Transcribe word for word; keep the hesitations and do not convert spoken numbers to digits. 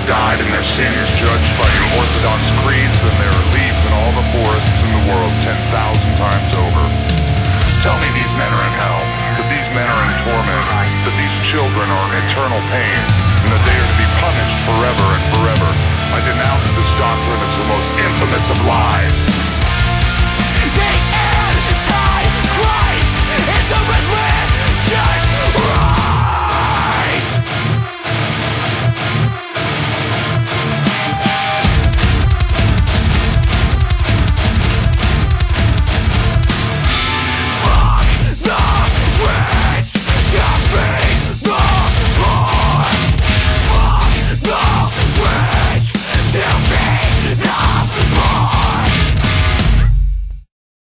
have died and their sins judged by your Orthodox creeds, then they are leave in all the forests in the world ten thousand times over. Tell me these men are in hell, that these men are in torment, that these children are in eternal pain.